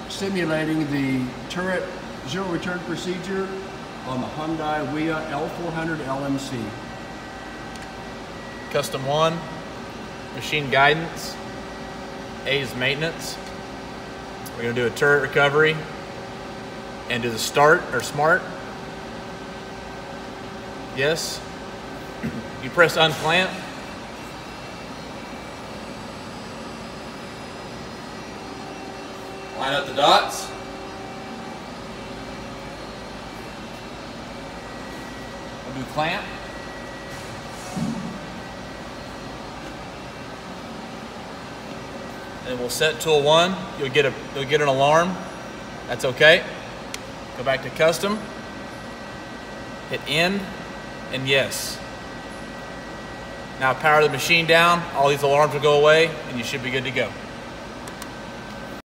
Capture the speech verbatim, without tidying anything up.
simulating the turret zero return procedure on the Hyundai L four hundred L M C. Custom one, machine guidance, A is maintenance. We're gonna do a turret recovery and do the start or smart. Yes. You press unclamp. Line up the dots. We'll do clamp. And we'll set tool one. You'll get a you'll get an alarm. That's okay. Go back to custom. Hit end and yes. Now power the machine down. All these alarms will go away and you should be good to go.